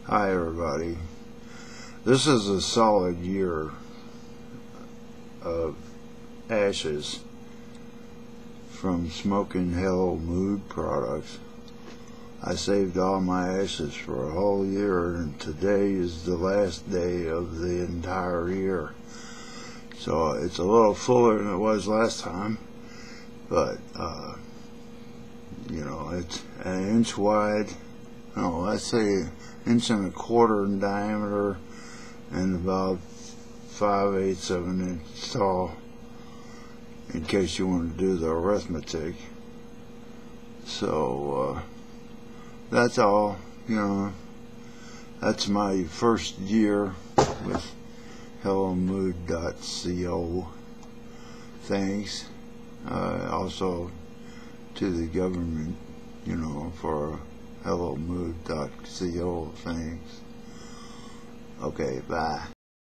Hi everybody. This is a solid year of ashes from smoking Hello Mood products. I saved all my ashes for a whole year, and today is the last day of the entire year. So it's a little fuller than it was last time, but it's an inch wide. No, let's say an inch and a quarter in diameter and about 5/8 of an inch tall, in case you want to do the arithmetic. So that's all. That's my first year with HelloMood.co. Thanks also to the government, for HelloMood.co. Thanks. Okay, bye.